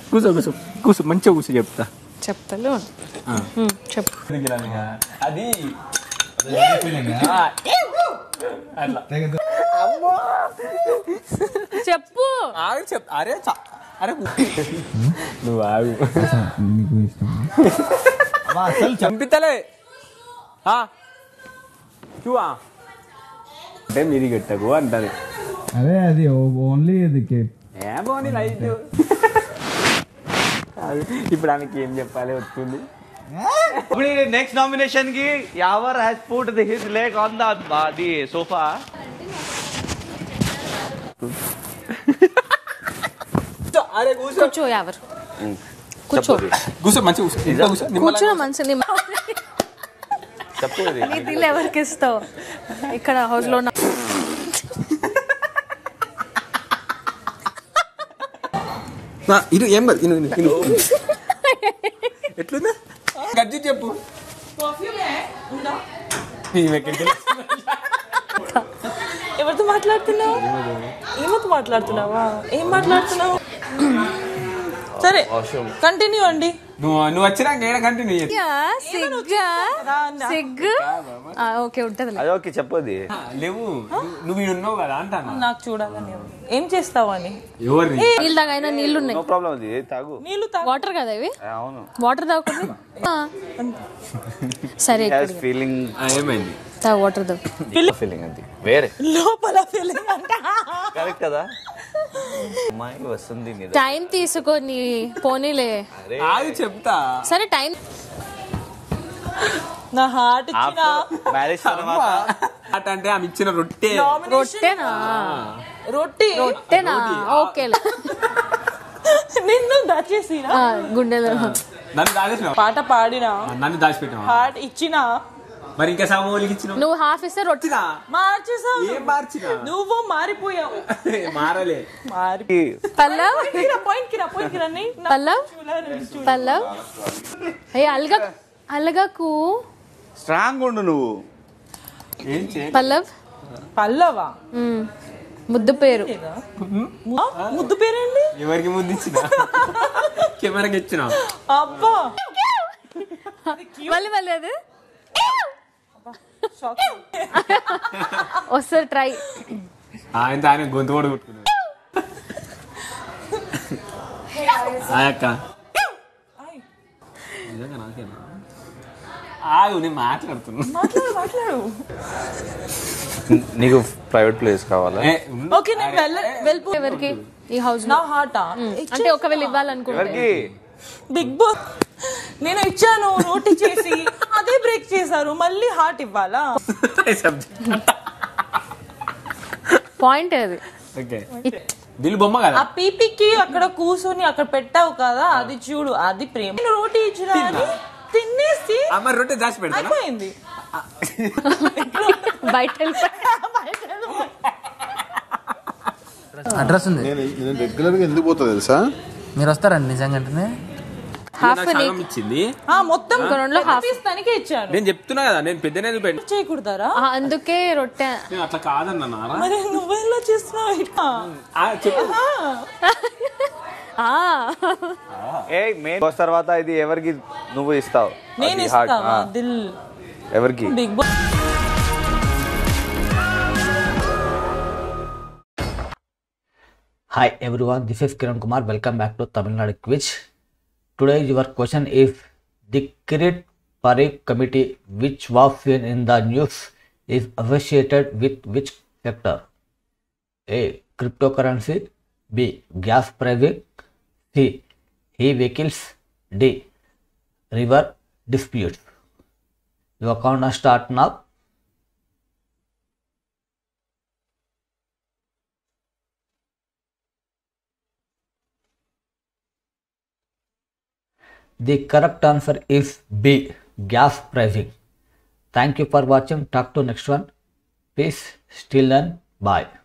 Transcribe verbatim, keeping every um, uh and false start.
కూర్చో కూర్చో కూర్చో మంచిగా కూర్చో చెప్తా చెప్తాను చెప్పు అది చెప్పు అరే అరే నువ్వు ఆగు అసలు చంపితలే చూవా అంటే మీది గట్టకు అంటది అదే అది ఓన్లీ ఇది ఏమోని లైట్ ఇప్పుడు ఆమెకి ఏం చెప్పాలి వస్తుంది నెక్స్ట్ నామినేషన్ కి Yawar has put the his leg on the the sofa అరే కూర్చో కూర్చో ఎవరు కూర్చో కూర్చో మంచిగా కూర్చో కూర్చో మంచి చెప్పు నీ దిల్ ఎవరికి ఇస్తావు ఇక్కడ హౌస్ లో ఇది ఏం ఎట్లుందా గజ్జి చెప్పు ఎవరితో మాట్లాడుతున్నావు ఏమతో మాట్లాడుతున్నావా ఏం మాట్లాడుతున్నావు సరే కంటిన్యూ అండి నువ్వు నువ్వు వచ్చినాక ఏడ కంటిన్యూ సిగ్గు ఓకే ఉంటది అది ఓకే చెప్పది లేవు నువ్వు ఉన్నావు కదా అంటాను నాకు చూడాలని ఏం చేస్తావు అని ఎవరిని నీళ్ళు తాగైనా నీళ్ళు ఉన్నాయి నో ప్రాబ్లం అది తాగు నీళ్ళు వాటర్ కదా ఇవి అవును వాటర్ తాగకుండా సరే ఫీలింగ్ ఏమైంది తా వాటర్ తాగు ఫీలింగ్ అది వేరే లోపల ఫీలింగ్ అంట కరెక్ట్ కదా అమ్మాయి వస్తుంది టైం తీసుకొని పోనీలే ఆగి చెప్తా సరే టైం నా హార్ట్ ఇచ్చిన మ్యారేజ్ తర్వాత హార్ట్ అంటే ఆమె ఇచ్చిన రొట్టె రొట్టెనా రొట్టి రొట్టెనా ఓకే నిన్ను దాచేసినా గుండెలో నన్ను దాచేసినా పాట పాడినా నన్ను దాచిపెట్టినా హార్ట్ ఇచ్చినా మరి ఇంకా సామూలికి ఇచ్చిన నువ్వు హాఫ్ ఇస్తే రొట్టినా మార్చేసావు ఏం మార్చినా నువ్వు మారిపోయావు మారలే మారి పల్లవ్ పాయింట్ కిరా పాయింట్ కిరా నీ పల్లవ్ పల్లవ్ ఏ అల్గా అల్గాకు స్ట్రాంగ్ ఉండు నువ్వు ఏం చే పల్లవ్ పల్లవా ముద్దు పేరు ముద్దు పేరేంటి ఎవరికి ముద్దు ఇచ్చిన కెమెరాకి ఇచ్చిన అబ్బా మళ్ళీ మళ్ళీ అది ఒకసారి ట్రై ఆయన ఆయన గొంతు కూడా కొట్టుకున్నాడు ఆయక్క నిజంగా నాకేనా ఆగు నేను మాట్లాడుతున్నా మాట్లాడు మాట్లాడు నీకు ప్రైవేట్ ప్లేస్ కావాలా ఓకే నేను వెళ్ళ వెళ్ళిపో ఎవరికి ఈ హౌస్ నా హార్టా అంటే ఒకవేళ ఇవ్వాలనుకుంటే బిగ్ బాస్ నేను ఇచ్చాను రోటీ చేసి అదే బ్రేక్ చేశారు మళ్ళీ హార్ట్ ఇవ్వాలా పాయింట్ అది దిల్ బొమ్మ కదా ఆ పీపీకి అక్కడ కూర్చొని అక్కడ పెట్టావు కదా అది చూడు అది ప్రేమ నేను రోటీ ఇచ్చిన తినేసి అమ్మ రొట్టె దాచి పెడతా అయిపోయింది బయట అడ్రస్ ఉంది నేను రెగ్యులర్ గా ఎందుకు పోతా తెలుసా మీరు వస్తారండి నిజంగానే హాఫ్ ఇచ్చింది మొత్తం రెండు హాఫ్ తనకే ఇచ్చాను నేను చెప్తున్నా కదా నేను పెద్ద చేయకూడదారా అందుకే రొట్టె అట్లా కాదన్నా మరి నువ్వెలా చేస్తున్నావు ఏ మెయిన్ బాస్ తర్వాత ఇది ఎవరికి నువ్వు ఇస్తావు నేను ఇస్తావా దిల్ ఎవరికి big boss Hi everyone, this is Kiran Kumar. Welcome back to Tamil Nadu Quiz. Today your question is the Kirit Parikh committee which was seen in the news is associated with which sector? A. Cryptocurrency. B. Gas pricing. C. E-vehicles. D. River disputes. Your count start now. The correct answer is B. Gas pricing. Thank you for watching. Talk to next one. Peace. Still and bye.